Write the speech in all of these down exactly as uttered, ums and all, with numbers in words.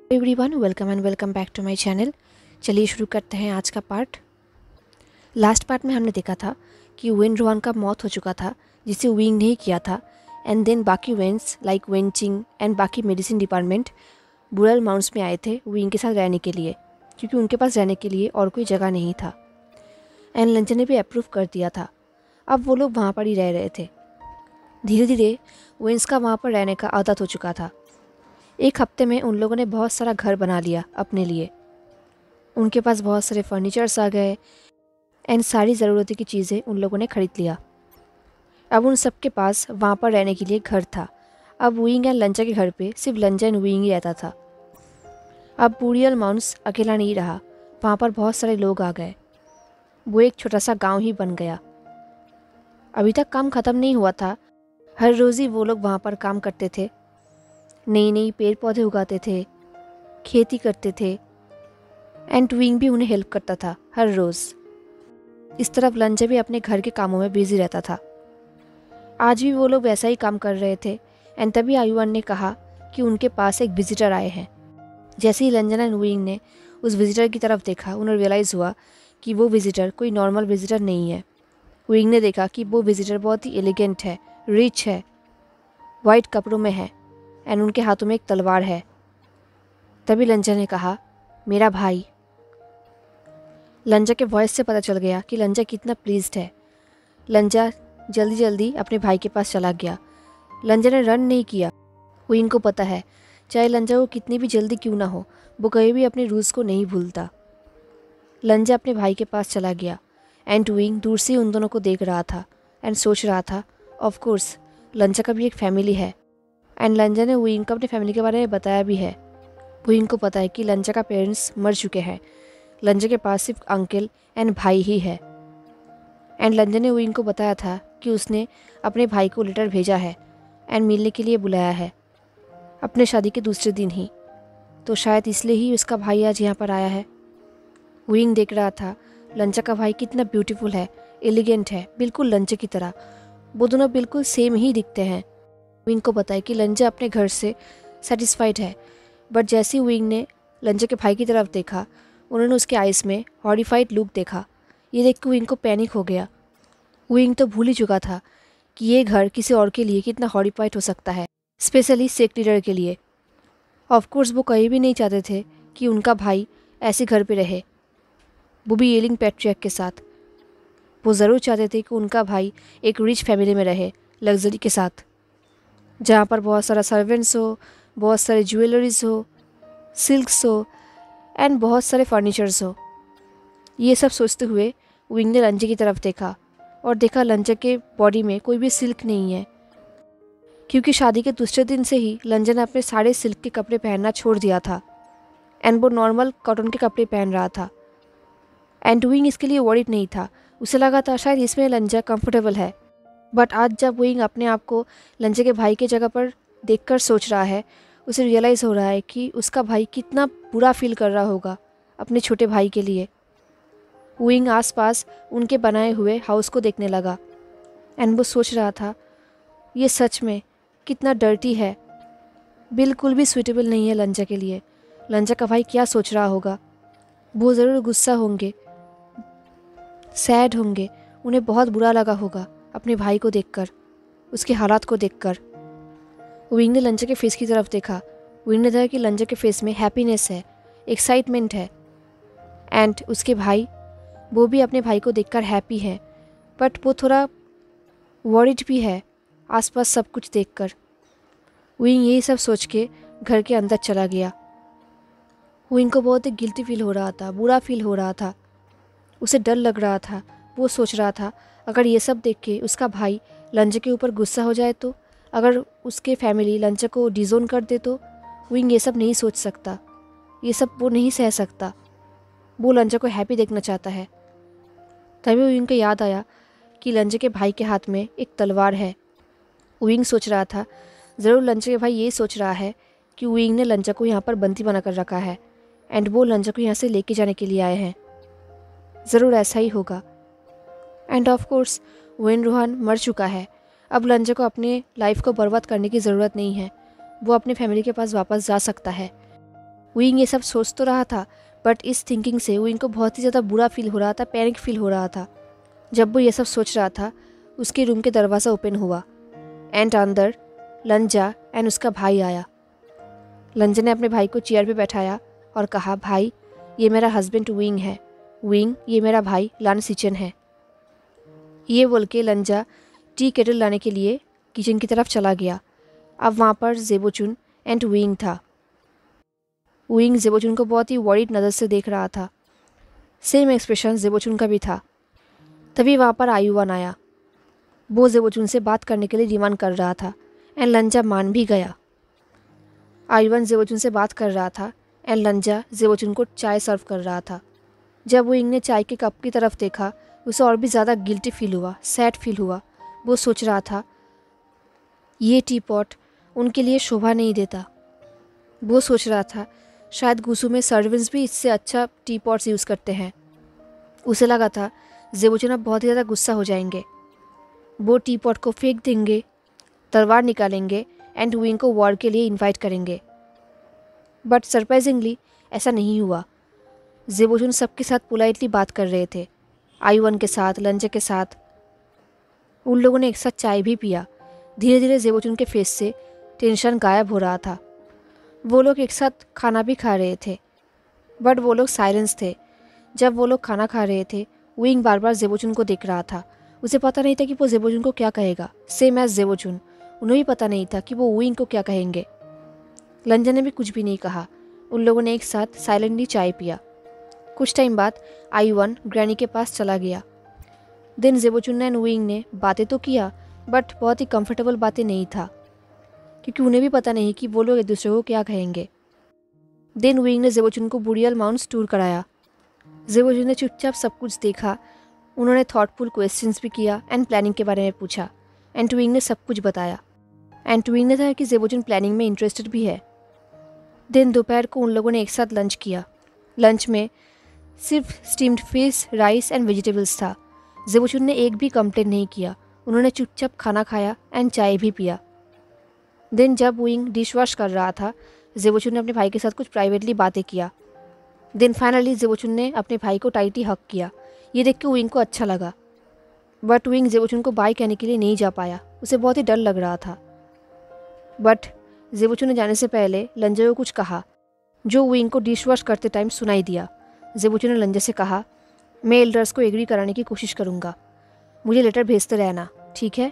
Everyone, welcome and welcome back to my channel. चलिए शुरू करते हैं आज का पार्ट। लास्ट पार्ट में हमने देखा था कि वेन रोहान का मौत हो चुका था, जिसे विंग नहीं किया था। एंड देन बाकी वेन्स लाइक वेंचिंग एंड बाकी मेडिसिन डिपार्टमेंट बुरल माउंट्स में आए थे विंग के साथ रहने के लिए, क्योंकि उनके पास रहने के लिए और कोई जगह नहीं था। एंड लंचन ने भी अप्रूव कर दिया था। अब वो लोग वहाँ पर ही रह रहे थे। धीरे धीरे वेन्स का वहाँ पर रहने का आदत हो चुका था। एक हफ्ते में उन लोगों ने बहुत सारा घर बना लिया अपने लिए। उनके पास बहुत सारे फर्नीचर्स आ गए एंड सारी ज़रूरत की चीज़ें उन लोगों ने खरीद लिया। अब उन सब के पास वहाँ पर रहने के लिए घर था। अब विंग एंड लंचा के घर पे सिर्फ लंचा एंड विंग ही रहता था। अब बुरियल माउंट्स अकेला नहीं रहा, वहाँ पर बहुत सारे लोग आ गए। वो एक छोटा सा गांव ही बन गया। अभी तक काम ख़त्म नहीं हुआ था। हर रोज़ ही वो लोग वहाँ पर काम करते थे, नई नई पेड़ पौधे उगाते थे, खेती करते थे एंड विंग भी उन्हें हेल्प करता था हर रोज़। इस तरफ लंचा भी अपने घर के कामों में बिजी रहता था। आज भी वो लोग वैसा ही काम कर रहे थे। एंड तभी आयुवन ने कहा कि उनके पास एक विजिटर आए हैं। जैसे ही लंजन एंड विंग ने उस विजिटर की तरफ देखा, उन्हें रियलाइज़ हुआ कि वो विजिटर कोई नॉर्मल विजिटर नहीं है। विंग ने देखा कि वो विजिटर बहुत ही एलिगेंट है, रिच है, वाइट कपड़ों में है एंड उनके हाथों में एक तलवार है। तभी लंचा ने कहा, मेरा भाई। लंचा के वॉइस से पता चल गया कि लंचा कितना प्लीज्ड है। लंचा जल्दी जल्दी अपने भाई के पास चला गया। लंचा ने रन नहीं किया। विंग को पता है, चाहे लंचा को कितनी भी जल्दी क्यों ना हो, वो कभी भी अपने रूल्स को नहीं भूलता। लंचा अपने भाई के पास चला गया एंड विंग दूर से उन दोनों को देख रहा था एंड सोच रहा था, ऑफ कोर्स लंचा का भी एक फैमिली है। एंड लंचा ने विंग को अपने फैमिली के बारे में बताया भी है। विंग को पता है कि लंचा का पेरेंट्स मर चुके हैं। लंचा के पास सिर्फ अंकल एंड भाई ही है। एंड लंचा ने विंग को बताया था कि उसने अपने भाई को लेटर भेजा है एंड मिलने के लिए बुलाया है अपने शादी के दूसरे दिन ही। तो शायद इसलिए ही उसका भाई आज यहाँ पर आया है। विंग देख रहा था लंचा का भाई कितना ब्यूटीफुल है, एलिगेंट है, बिल्कुल लंचा की तरह। वो दोनों बिल्कुल सेम ही दिखते हैं। विंग को पता है कि लंचा अपने घर से सेटिस्फाइड है। बट जैसे ही विंग ने लंचा के भाई की तरफ देखा, उन्होंने उसके आइज़ में हॉरिफाइड लुक देखा। ये देख के विंग को पैनिक हो गया। विंग तो भूल ही चुका था कि ये घर किसी और के लिए कितना हॉरिफाइड हो सकता है, स्पेशली सेक्ट लीडर के लिए। ऑफकोर्स वो कहीं भी नहीं चाहते थे कि उनका भाई ऐसे घर पे रहे, वो भी येलिंग पैट्रियर्क के साथ। वो ज़रूर चाहते थे कि उनका भाई एक रिच फैमिली में रहे, लग्जरी के साथ, जहाँ पर बहुत सारा सर्वेंट्स हो, बहुत सारे ज्वेलरीज हो, सिल्क्स हो एंड बहुत सारे फर्नीचर्स हो। ये सब सोचते हुए विंग ने लंचा की तरफ देखा और देखा लंचा के बॉडी में कोई भी सिल्क नहीं है, क्योंकि शादी के दूसरे दिन से ही लंचा ने अपने सारे सिल्क के कपड़े पहनना छोड़ दिया था एंड वो नॉर्मल कॉटन के कपड़े पहन रहा था। एंड विंग इसके लिए वरीड नहीं था। उसे लगा था शायद इसमें लंचा कंफर्टेबल है। बट आज जब विंग अपने आप को लंचा के भाई के जगह पर देखकर सोच रहा है, उसे रियलाइज़ हो रहा है कि उसका भाई कितना बुरा फील कर रहा होगा अपने छोटे भाई के लिए। विंग आसपास उनके बनाए हुए हाउस को देखने लगा एंड वो सोच रहा था, ये सच में कितना डर्टी है, बिल्कुल भी सूटेबल नहीं है लंचा के लिए। लंचा का भाई क्या सोच रहा होगा? वो ज़रूर गुस्सा होंगे, सैड होंगे, उन्हें बहुत बुरा लगा होगा अपने भाई को देखकर, उसके हालात को देखकर। विंग ने लंचा के फेस की तरफ देखा। विंग ने देखा कि लंचा के फेस में हैप्पीनेस है, एक्साइटमेंट है एंड उसके भाई, वो भी अपने भाई को देखकर हैप्पी है, बट वो थोड़ा वरीड भी है आसपास सब कुछ देखकर। विंग यही सब सोच के घर के अंदर चला गया। विंग को बहुत गिल्टी फील हो रहा था, बुरा फील हो रहा था, उसे डर लग रहा था। वो सोच रहा था, अगर ये सब देख के उसका भाई लंचा के ऊपर गुस्सा हो जाए तो, अगर उसके फैमिली लंचा को डिजोन कर दे तो। विंग ये सब नहीं सोच सकता, ये सब वो नहीं सह सकता। वो लंचा को हैप्पी देखना चाहता है। तभी विंग को याद आया कि लंचा के भाई के हाथ में एक तलवार है। विंग सोच रहा था, ज़रूर लंचा के भाई ये सोच रहा है कि विंग ने लंचा को यहाँ पर बंदी बना कर रखा है एंड वो लंचा को यहाँ से लेके जाने के लिए आए हैं। ज़रूर ऐसा ही होगा। And of course when Rohan मर चुका है। अब लंचा को अपने लाइफ को बर्बाद करने की ज़रूरत नहीं है। वो अपने फैमिली के पास वापस जा सकता है। विंग ये सब सोच तो रहा था, बट इस थिंकिंग से विंग को बहुत ही ज़्यादा बुरा फील हो रहा था, पैनिक फील हो रहा था। जब वो ये सब सोच रहा था, उसके रूम के दरवाज़ा ओपन हुआ एंड अंदर लंजा एंड उसका भाई आया। लंजा ने अपने भाई को चेयर पे बैठाया और कहा, भाई ये मेरा हस्बैंड विंग है, विंग ये मेरा भाई लन सिचन है। ये बोल के लंजा टी केटल लाने के लिए किचन की तरफ चला गया। अब वहाँ पर जेबोचुन एंड विंग था। विंग जेबोचुन को बहुत ही वरीड नज़र से देख रहा था। सेम एक्सप्रेशन जेबोचुन का भी था। तभी वहाँ पर आयुवान आया। वो जेबोचुन से बात करने के लिए डिमांड कर रहा था एंड लंजा मान भी गया। आयुवान जेबोचुन से बात कर रहा था एंड लंजा जेबोचुन को चाय सर्व कर रहा था। जब विंग ने चाय के कप की तरफ देखा, उसे और भी ज़्यादा गिल्टी फील हुआ, सैड फील हुआ। वो सोच रहा था ये टी पॉट उनके लिए शोभा नहीं देता। वो सोच रहा था शायद गुसू में सर्वेंट्स भी इससे अच्छा टी पॉट्स यूज़ करते हैं। उसे लगा था जेबोचुन अब बहुत ही ज़्यादा गुस्सा हो जाएंगे। वो टी पॉट को फेंक देंगे, तलवार निकालेंगे एंड विंग को वॉर के लिए इनवाइट करेंगे। बट सरप्राइजिंगली ऐसा नहीं हुआ। जेबोचुन सबके साथ पोलाइटली बात कर रहे थे, आयुवान के साथ, लंजा के साथ। उन लोगों ने एक साथ चाय भी पिया। धीरे धीरे जेबोचुन के फेस से टेंशन गायब हो रहा था। वो लोग एक साथ खाना भी खा रहे थे, बट वो लोग साइलेंस थे। जब वो लोग खाना खा रहे थे, विंग बार बार जेबोचुन को देख रहा था। उसे पता नहीं था कि वो जेबोचुन को क्या कहेगा। सेम एज जेबोचुन, उन्हें भी पता नहीं था कि वो विंग को क्या कहेंगे। लंजा ने भी कुछ भी नहीं कहा। उन लोगों ने एक साथ साइलेंटली चाय पिया। कुछ टाइम बाद आयुवान ग्रैनी के पास चला गया। दिन जेबोचुन एंड विंग ने बातें तो किया, बट बहुत ही कंफर्टेबल बातें नहीं था, क्योंकि उन्हें भी पता नहीं कि वो लोग एक दूसरे को क्या कहेंगे। दिन विंग ने जेबोचुन को बुरियल माउंट्स टूर कराया। जेबोचुन ने चुपचाप सब कुछ देखा। उन्होंने थॉटफुल क्वेश्चंस भी किया एंड प्लानिंग के बारे में पूछा एंड विंग ने सब कुछ बताया। एंड विंग ने कहा कि जेबोचुन प्लानिंग में इंटरेस्टेड भी है। दिन दोपहर को उन लोगों ने एक साथ लंच किया। लंच में सिर्फ steamed fish, rice and vegetables था। जेबोचुन ने एक भी कंप्लेंट नहीं किया। उन्होंने चुपचाप खाना खाया एंड चाय भी पिया। दिन जब विंग डिश वॉश कर रहा था, जेबोचुन ने अपने भाई के साथ कुछ प्राइवेटली बातें किया। दिन फाइनली जेबोचुन ने अपने भाई को टाइटली हक किया। ये देख के विंग को अच्छा लगा, बट विंग जेबोचुन को बाय कहने के लिए नहीं जा पाया। उसे बहुत ही डर लग रहा था। बट जेबोचुन ने जाने से पहले लंजा को कुछ कहा, जो विंग को डिश वॉश करते टाइम सुनाई दिया। जेबोचुन ने लंजा से कहा, मैं एल्डर्स को एग्री कराने की कोशिश करूँगा, मुझे लेटर भेजते रहना, ठीक है?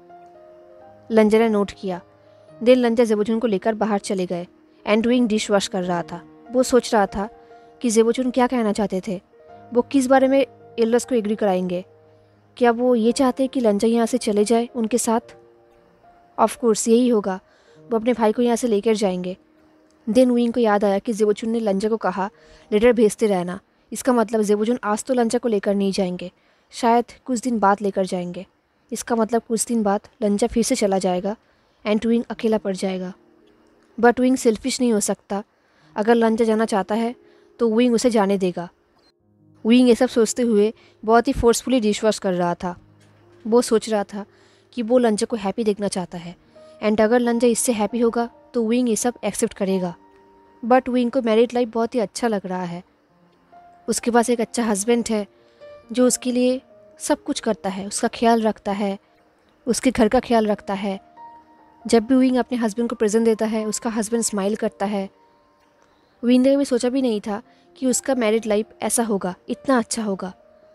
लंजा ने नोट किया। देन लंजा जेबोचुन को लेकर बाहर चले गए एंड विंग डिश वॉश कर रहा था। वो सोच रहा था कि जेबोचुन क्या कहना चाहते थे। वो किस बारे में एल्डर्स को एग्री कराएंगे? क्या वो ये चाहते हैं कि लंजा यहाँ से चले जाए उनके साथ? ऑफ कोर्स यही होगा। वो अपने भाई को यहाँ से लेकर जाएंगे। देन विंग को याद आया कि जेबोचुन ने लंजा को कहा लेटर भेजते रहना। इसका मतलब जेबोचुन आज तो लंजा को लेकर नहीं जाएंगे, शायद कुछ दिन बाद लेकर जाएंगे। इसका मतलब कुछ दिन बाद लंजा फिर से चला जाएगा एंड विंग अकेला पड़ जाएगा। बट विंग सेल्फिश नहीं हो सकता। अगर लंजा जाना चाहता है तो विंग उसे जाने देगा। विंग ये सब सोचते हुए बहुत ही फोर्सफुली डिश वॉश कर रहा था। वो सोच रहा था कि वो लंजा को हैप्पी देखना चाहता है एंड अगर लंजा इससे हैप्पी होगा तो विंग ये सब एक्सेप्ट करेगा। बट विंग को मैरिड लाइफ बहुत ही अच्छा लग रहा है। उसके पास एक अच्छा हस्बैंड है जो उसके लिए सब कुछ करता है, उसका ख्याल रखता है, उसके घर का ख्याल रखता है। जब भी विंग अपने हस्बैंड को प्रेजेंट देता है, उसका हस्बैंड स्माइल करता है। विंग ने कभी सोचा भी नहीं था कि उसका मैरिड लाइफ ऐसा होगा, इतना अच्छा होगा।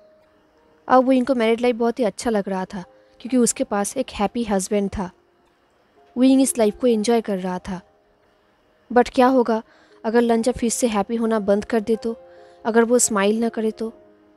अब विंग को मैरिड लाइफ बहुत ही अच्छा लग रहा था क्योंकि उसके पास एक हैप्पी हस्बैंड था। विंग इस लाइफ को एंजॉय कर रहा था। बट क्या होगा अगर लंजा फिर से हैप्पी होना बंद कर दे तो? अगर वो स्माइल ना करे तो?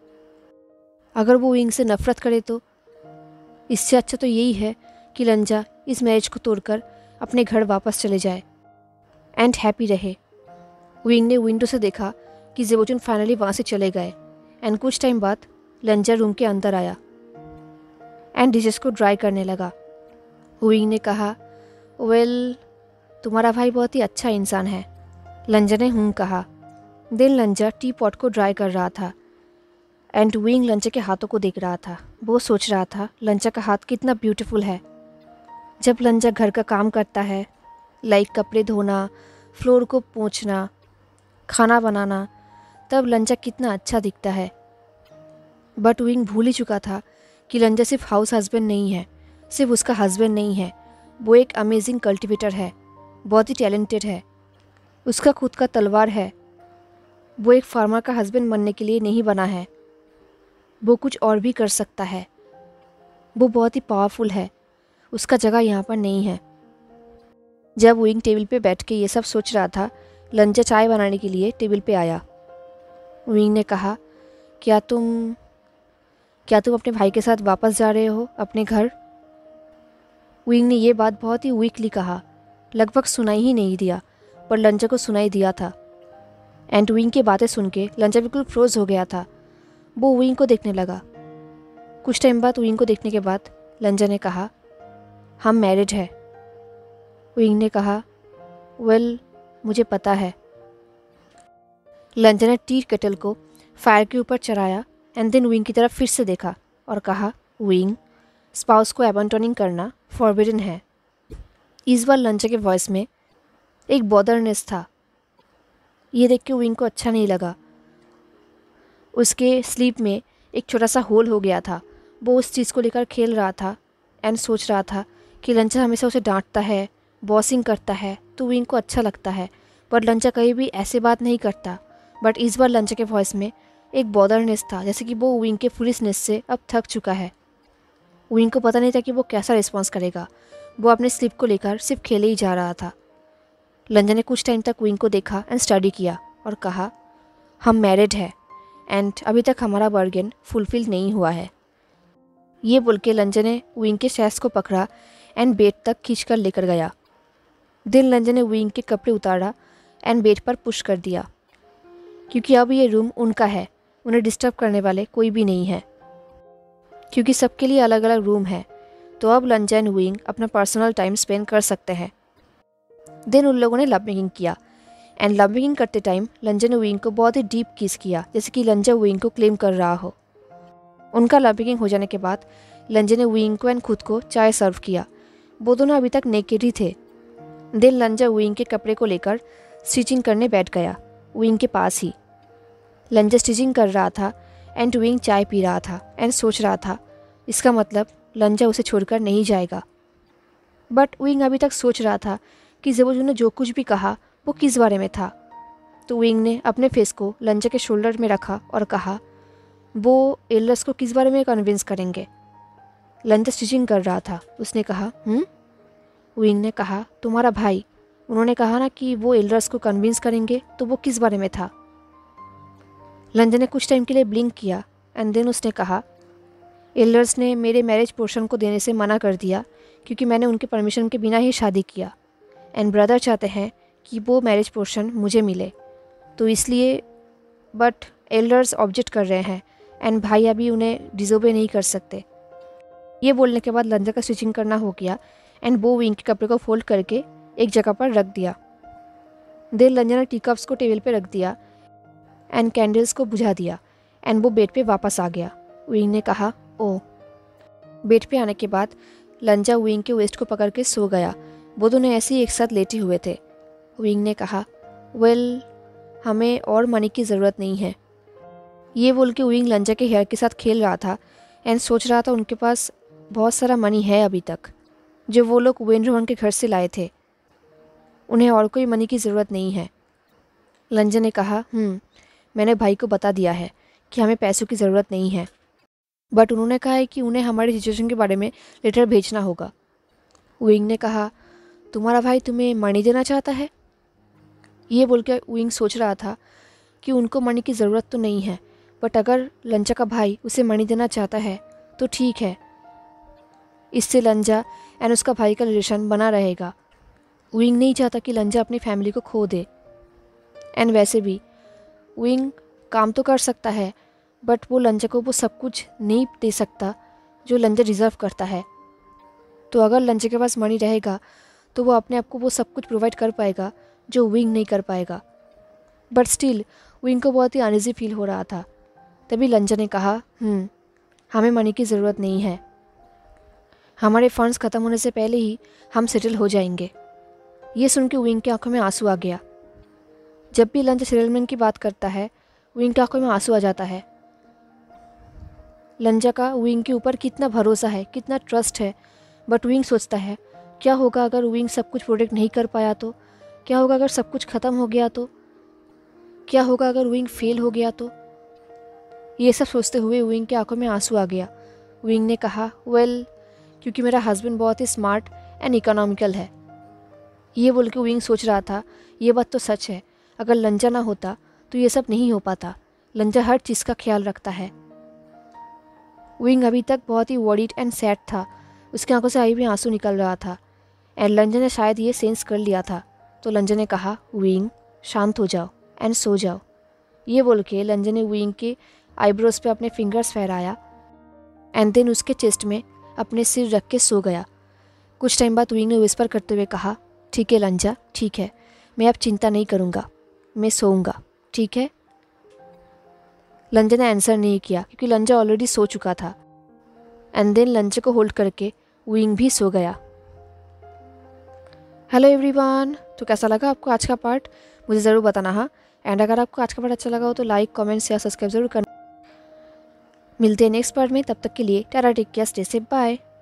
अगर वो विंग से नफरत करे तो? इससे अच्छा तो यही है कि लंजा इस मैरिज को तोड़कर अपने घर वापस चले जाए एंड हैप्पी रहे। विंग ने विंडो से देखा कि जेबोचुन फाइनली वहाँ से चले गए एंड कुछ टाइम बाद लंजा रूम के अंदर आया एंड डिशेस को ड्राई करने लगा। विंग ने कहा, वेल तुम्हारा भाई बहुत ही अच्छा इंसान है। लंजा ने हूँ कहा। देन लंजा टी पॉट को ड्राई कर रहा था एंड विंग लंजा के हाथों को देख रहा था। वो सोच रहा था लंजा का हाथ कितना ब्यूटीफुल है। जब लंजा घर का काम करता है, लाइक कपड़े धोना, फ्लोर को पोंछना, खाना बनाना, तब लंजा कितना अच्छा दिखता है। बट विंग भूल ही चुका था कि लंजा सिर्फ हाउस हस्बैंड नहीं है, सिर्फ उसका हस्बैंड नहीं है, वो एक अमेजिंग कल्टिवेटर है, बहुत ही टैलेंटेड है, उसका खुद का तलवार है। वो एक फार्मर का हस्बैंड बनने के लिए नहीं बना है, वो कुछ और भी कर सकता है। वो बहुत ही पावरफुल है, उसका जगह यहाँ पर नहीं है। जब विंग टेबल पे बैठ के ये सब सोच रहा था, लंजा चाय बनाने के लिए टेबल पे आया। विंग ने कहा, क्या तुम क्या तुम अपने भाई के साथ वापस जा रहे हो अपने घर? विंग ने ये बात बहुत ही वीकली कहा, लगभग सुनाई ही नहीं दिया, पर लंजा को सुनाई दिया था। एंड विंग की बातें सुन के लंजा बिल्कुल फ्रोज हो गया था। वो विंग को देखने लगा। कुछ टाइम बाद विंग को देखने के बाद लंजा ने कहा, हम मैरिड है। विंग ने कहा, वेल मुझे पता है। लंजा ने टी केटल को फायर के ऊपर चढ़ाया एंड देन विंग की तरफ फिर से देखा और कहा, विंग, स्पाउस को एबंटोनिंग करना फॉरबिडन है। इस बार लंजा के वॉइस में एक बॉदरनेस था। ये देख के विंग को अच्छा नहीं लगा। उसके स्लीप में एक छोटा सा होल हो गया था। वो उस चीज़ को लेकर खेल रहा था एंड सोच रहा था कि लंजा हमेशा उसे डांटता है, बॉसिंग करता है, तो विंग को अच्छा लगता है, पर लंजा कहीं भी ऐसे बात नहीं करता। बट इस बार लंजा के वॉइस में एक बॉदरनेस था, जैसे कि वो विंग के फुलिशनेस से अब थक चुका है। विंग को पता नहीं था कि वो कैसा रिस्पॉन्स करेगा। वो अपने स्लीप को लेकर सिर्फ खेले ही जा रहा था। लंजा ने कुछ टाइम तक विंग को देखा एंड स्टडी किया और कहा, हम मैरिड है एंड अभी तक हमारा बार्गेन फुलफिल नहीं हुआ है। ये बोल के लंजा ने विंग के शैस को पकड़ा एंड बेड तक खींचकर लेकर गया। दिन लंजा ने विंग के कपड़े उतारा एंड बेड पर पुश कर दिया, क्योंकि अब ये रूम उनका है, उन्हें डिस्टर्ब करने वाले कोई भी नहीं है। क्योंकि सबके लिए अलग अलग रूम है, तो अब लंजा एंड विंग अपना पर्सनल टाइम स्पेंड कर सकते हैं। दिन उन लोगों ने लव मेकिंग किया एंड लव मेकिंग करते टाइम लंजा ने विंग को बहुत ही डीप किस किया, जैसे कि लंजा विंग को क्लेम कर रहा हो। उनका लव मेकिंग हो जाने के बाद लंजा ने विंग को एंड खुद को चाय सर्व किया। वो दोनों अभी तक नेकेड ही थे। दिन लंजा विंग के कपड़े को लेकर स्टिचिंग करने बैठ गया, विंग के पास ही। लंजा स्टिचिंग कर रहा था एंड विंग चाय पी रहा था एंड सोच रहा था, इसका मतलब लंजा उसे छोड़कर नहीं जाएगा। बट विंग अभी तक सोच रहा था कि ज़ेबोजू ने जो कुछ भी कहा वो किस बारे में था। तो विंग ने अपने फेस को लंजा के शोल्डर में रखा और कहा, वो एल्डर्स को किस बारे में कन्विंस करेंगे? लंजा स्टिचिंग कर रहा था। उसने कहा, हम्म विंग ने कहा, तुम्हारा भाई, उन्होंने कहा ना कि वो एल्डर्स को कन्विंस करेंगे, तो वो किस बारे में था? लंजा ने कुछ टाइम के लिए ब्लिंक किया एंड देन उसने कहा, एल्डर्स ने मेरे मैरिज पोर्शन को देने से मना कर दिया, क्योंकि मैंने उनके परमिशन के बिना ही शादी किया एंड ब्रदर चाहते हैं कि वो मैरिज पोर्शन मुझे मिले, तो इसलिए। बट एल्डर्स ऑब्जेक्ट कर रहे हैं एंड भाई अभी उन्हें डिजोबे नहीं कर सकते। ये बोलने के बाद लंजा का स्टिचिंग करना हो गया एंड वो विंग के कपड़े को फोल्ड करके एक जगह पर रख दिया। देन लंजा ने टी कप्स को टेबल पे रख दिया एंड कैंडल्स को बुझा दिया एंड वो बेड पे वापस आ गया। विंग ने कहा, ओ। बेड पे आने के बाद लंजा विंग के वेस्ट को पकड़ के सो गया। वो दोनों ऐसे ही एक साथ लेटे हुए थे। विंग ने कहा, वेल हमें और मनी की ज़रूरत नहीं है। ये बोल के विंग लंजा के हेयर के साथ खेल रहा था एंड सोच रहा था उनके पास बहुत सारा मनी है अभी तक, जो वो लोग वेन रोहन के घर से लाए थे। उन्हें और कोई मनी की ज़रूरत नहीं है। लंजा ने कहा, हम्म मैंने भाई को बता दिया है कि हमें पैसों की ज़रूरत नहीं है, बट उन्होंने कहा है कि उन्हें हमारी सिचुएशन के बारे में लेटर भेजना होगा। विंग ने कहा, तुम्हारा भाई तुम्हें मनी देना चाहता है? ये बोल के विंग सोच रहा था कि उनको मनी की ज़रूरत तो नहीं है, बट अगर लंजा का भाई उसे मनी देना चाहता है तो ठीक है, इससे लंजा एंड उसका भाई का रिलेशन बना रहेगा। विंग नहीं चाहता कि लंजा अपनी फैमिली को खो दे। एंड वैसे भी विंग काम तो कर सकता है, बट वो लंजा को वो सब कुछ नहीं दे सकता जो लंजा डिज़र्व करता है। तो अगर लंजा के पास मनी रहेगा तो वो अपने आप को वो सब कुछ प्रोवाइड कर पाएगा जो विंग नहीं कर पाएगा। बट स्टिल विंग को बहुत ही अनईजी फील हो रहा था। तभी लंजा ने कहा, हम्म हमें मनी की ज़रूरत नहीं है, हमारे फंड्स ख़त्म होने से पहले ही हम सेटल हो जाएंगे। ये सुन के विंग की आंखों में आंसू आ गया। जब भी लंजा सेटलमेंट की बात करता है विंग की आंखों में आंसू आ जाता है। लंजा का विंग के ऊपर कितना भरोसा है, कितना ट्रस्ट है, बट विंग सोचता है क्या होगा अगर विंग सब कुछ प्रोटेक्ट नहीं कर पाया तो, क्या होगा अगर सब कुछ ख़त्म हो गया तो, क्या होगा अगर विंग फेल हो गया तो। ये सब सोचते हुए विंग की आंखों में आंसू आ गया। विंग ने कहा वेल क्योंकि मेरा हस्बैंड बहुत ही स्मार्ट एंड इकोनॉमिकल है। ये बोल के विंग सोच रहा था ये बात तो सच है, अगर लंजा ना होता तो ये सब नहीं हो पाता। लंजा हर चीज़ का ख्याल रखता है। विंग अभी तक बहुत ही वरीड एंड सैड था, उसकी आंखों से अभी भी आंसू निकल रहा था एंड लंजा ने शायद ये सेंस कर लिया था। तो लंजा ने कहा विंग शांत हो जाओ एंड सो जाओ। ये बोल के लंजा ने विंग के आईब्रोज पे अपने फिंगर्स फहराया एंड देन उसके चेस्ट में अपने सिर रख के सो गया। कुछ टाइम बाद विंग ने विस्पर करते हुए कहा ठीक है लंजा, ठीक है, मैं अब चिंता नहीं करूँगा, मैं सोऊंगा, ठीक है। लंजा ने आंसर नहीं किया क्योंकि लंजा ऑलरेडी सो चुका था एंड देन लंजा को होल्ड करके विंग भी सो गया। हेलो एवरीवन, तो कैसा लगा आपको आज का पार्ट मुझे ज़रूर बताना हाँ। एंड अगर आपको आज का पार्ट अच्छा लगा हो तो लाइक कमेंट या सब्सक्राइब जरूर करना। मिलते हैं नेक्स्ट पार्ट में, तब तक के लिए tata take care, stay safe, bye.